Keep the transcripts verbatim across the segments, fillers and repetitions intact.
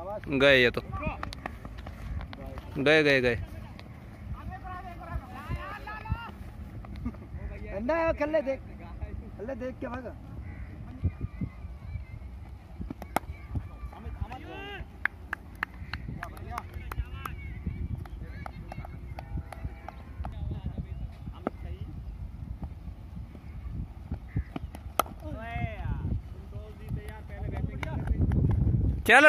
गए ये तो गए गए गए खल्ले देख खल्ले देख के भागा चल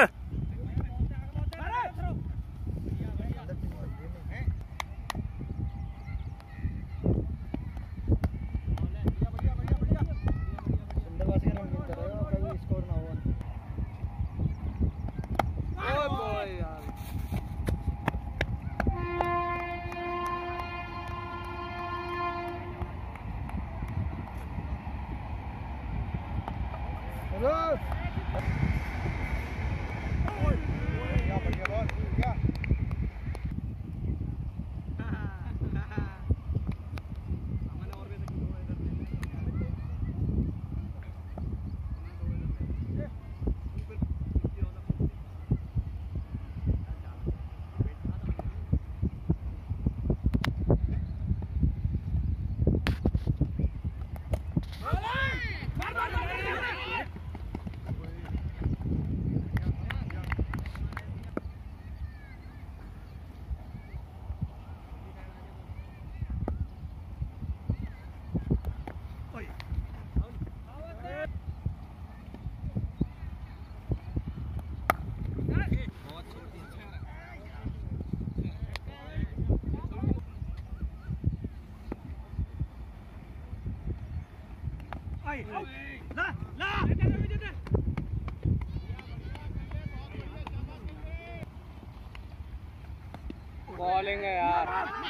बॉलिंग है यार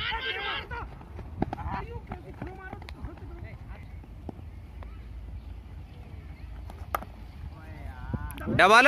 डबल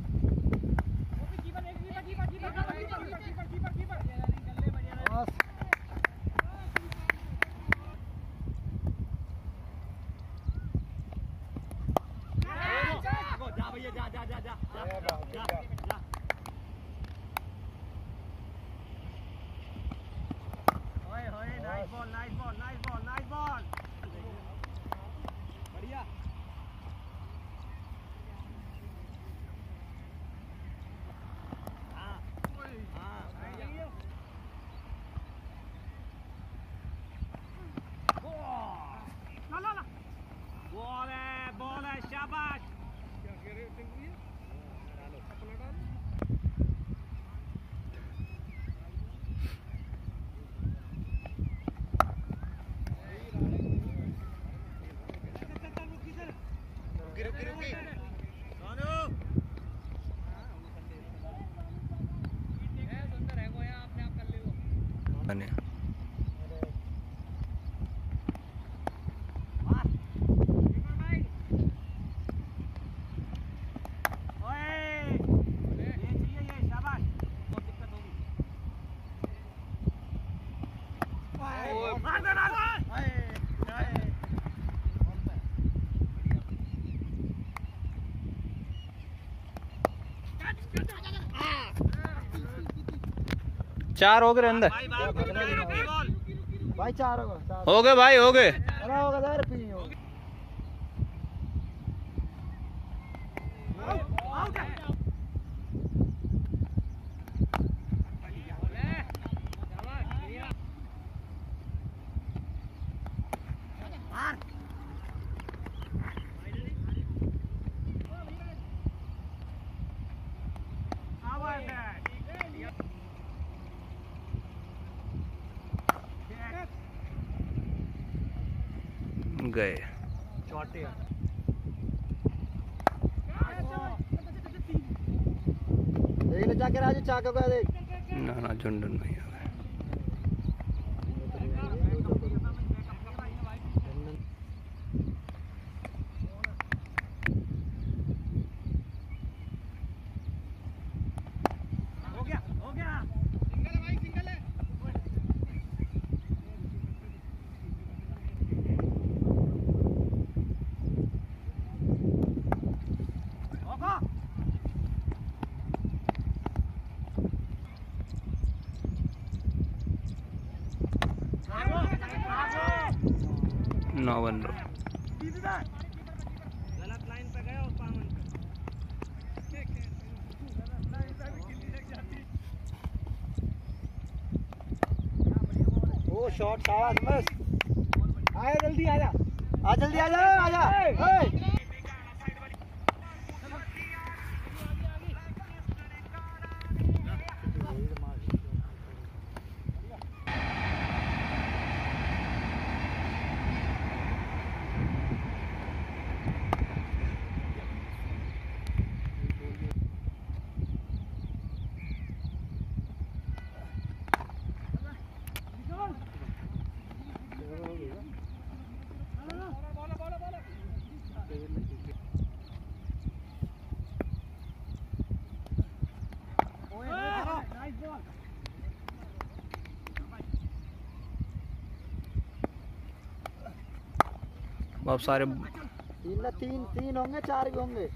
चार हो गए अंदर भाई चार हो गए भाई हो गए गए देख ले जाके राजू चाका को देख ना ना झुंडन नहीं नौ बन रहा। गलत लाइन पे गए और पावन ओ शॉट शाबाश बस आया जल्दी आजा आ जल्दी आजा आजा ओए बहुत सारे तीन ना तीन तीन होंगे चार भी होंगे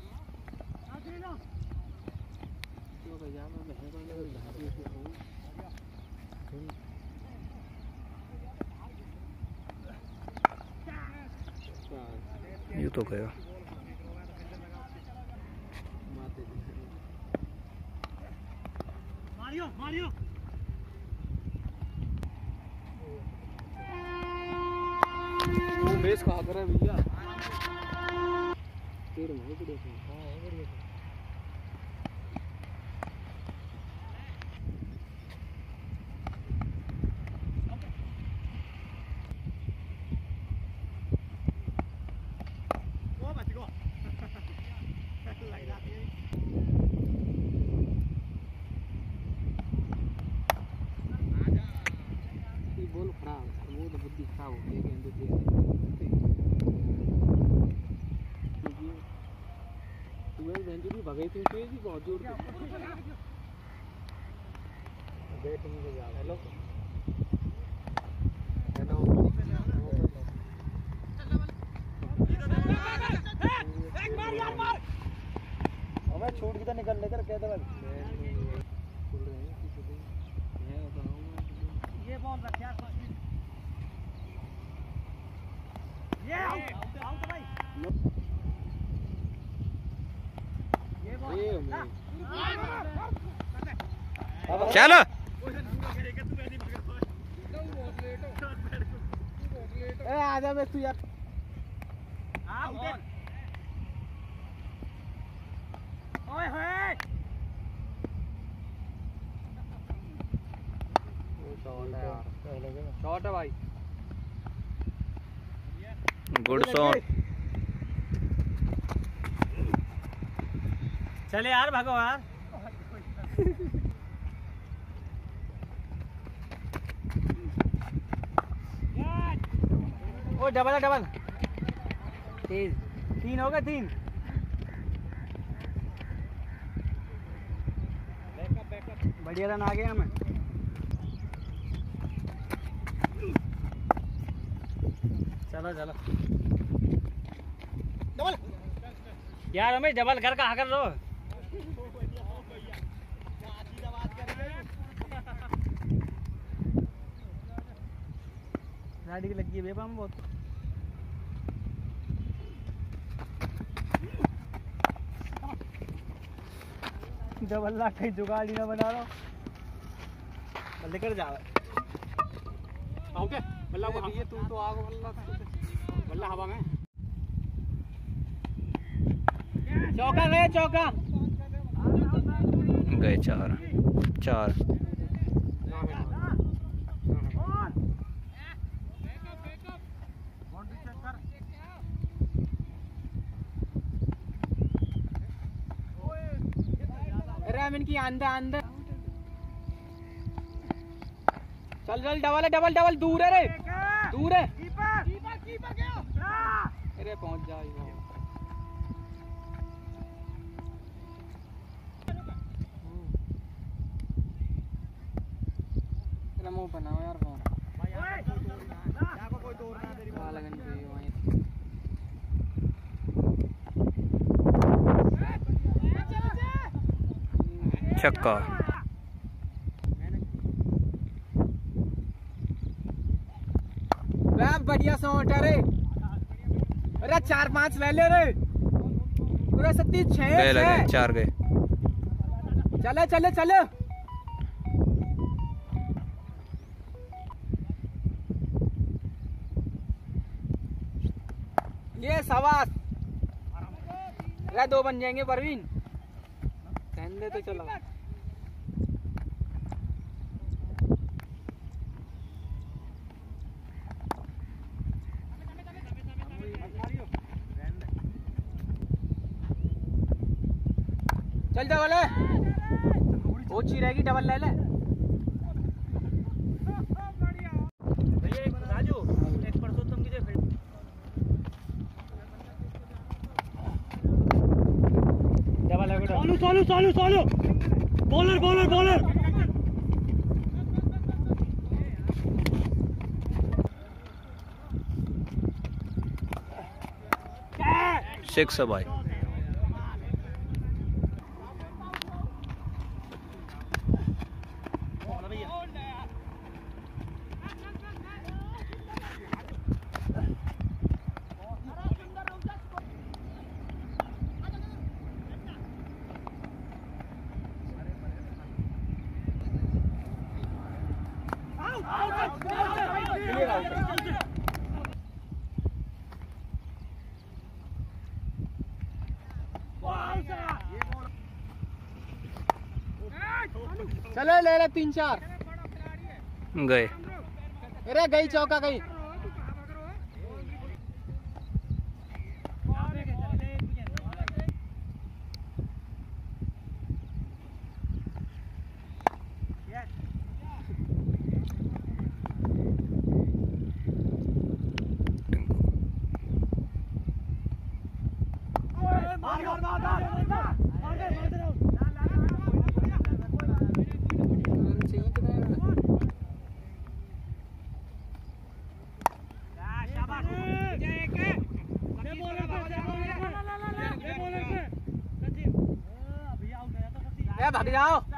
यूँ तो गया। मारियो मारियो वो बेस कहाँ कर रहा है भैया तेरे में बड़े थे हां बढ़िया थे वो बच गो लग जाती है ये बॉल खराब वो तो बुद्धि खराब हो गई गेंद दे तुम्हें बेंचुरी भगाई थी तो जी बहुत जोर से बैटिंग में जा हेलो हेलो एक मार यार मार हमें छूट की तो निकल लेकर कह दे ये बॉल रख यार ये आउट आउट भाई ये बॉल चलो ए आजा बे तू यार आउट ओए होए शॉट है भाई गुड शॉट। चले यार भागो यार ओ डबल है डबल तेज तीन हो गए तीन बढ़िया रन आ गए हमें चलो चलो डबल यार हमें डबल घर का कर दो गाड़ी की लगी है बेबा हम बहुत डबल लाख कहीं जुगाड़ी ना बना रहा लेकर जा ओके बल्ला को ये तू तो आगो बल्ला बल्ला हवा में चौका गए चौका गए चार चार। अरे इनकी अंदर अंदर चल चल डबल है डबल डबल दूर है रे दूर है कीपर कीपर कीपर गया अरे पहुंच जा तेरा मुंह बनाओ यार फोन कोई तोड़ ना तेरी बाल लगन पे वहीं छक्का। बढ़िया शॉट है रे अरे चार पांच ले ले रे पूरा सत्ती छह गए लगे चार गए। चले चले चले ये सवास दो बन जाएंगे परवीन कहने दे तो चलो। चल जा वाले ऊंची रहेगी डबल ले ले भैया एक राजू एक परसोत्तम की दे फिर डबल है सोलू सोलू सोलू सोलू बॉलर बॉलर बॉलर सिक्स भाई। चलो ले ले तीन चार गए। अरे गई चौका गई भाग जाओ।